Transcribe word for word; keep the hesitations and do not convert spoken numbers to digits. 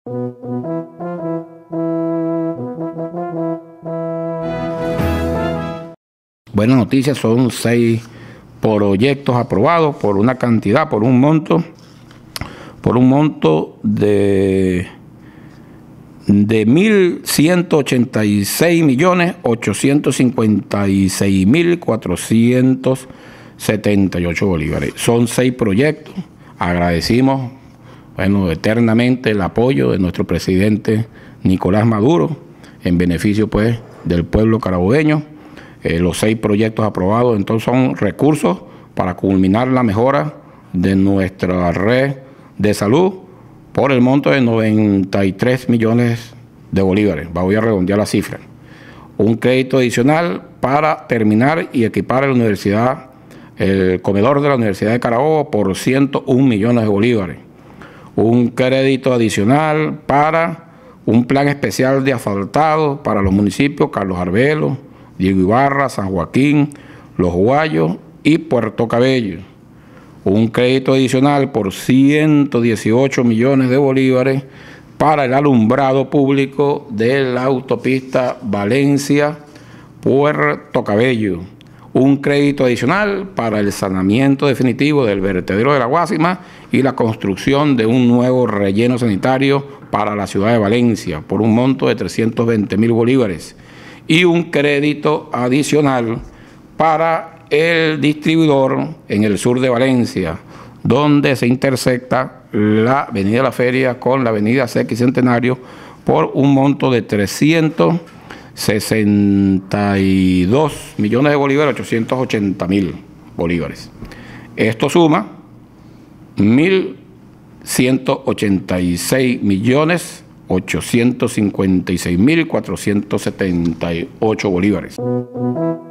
Buenas noticias, son seis proyectos aprobados por una cantidad, por un monto, por un monto de, de mil ciento ochenta y seis millones ochocientos cincuenta y seis mil cuatrocientos setenta y ocho bolívares. Son seis proyectos. Agradecimos, bueno, eternamente el apoyo de nuestro presidente Nicolás Maduro en beneficio, pues, del pueblo carabobeño. Eh, los seis proyectos aprobados, entonces, son recursos para culminar la mejora de nuestra red de salud por el monto de noventa y tres millones de bolívares. Voy a redondear la cifra. Un crédito adicional para terminar y equipar a la universidad, el comedor de la Universidad de Carabobo, por ciento un millones de bolívares. Un crédito adicional para un plan especial de asfaltado para los municipios Carlos Arbelo, Diego Ibarra, San Joaquín, Los Guayos y Puerto Cabello. Un crédito adicional por ciento dieciocho millones de bolívares para el alumbrado público de la autopista Valencia-Puerto Cabello. Un crédito adicional para el saneamiento definitivo del vertedero de la Guásima y la construcción de un nuevo relleno sanitario para la ciudad de Valencia por un monto de trescientos veinte mil bolívares. Y un crédito adicional para el distribuidor en el sur de Valencia, donde se intersecta la avenida La Feria con la avenida Sexta Centenario por un monto de trescientos sesenta y dos millones de bolívares, ochocientos ochenta mil bolívares. Esto suma mil ciento ochenta y seis millones ochocientos cincuenta y seis mil cuatrocientos setenta y ocho bolívares.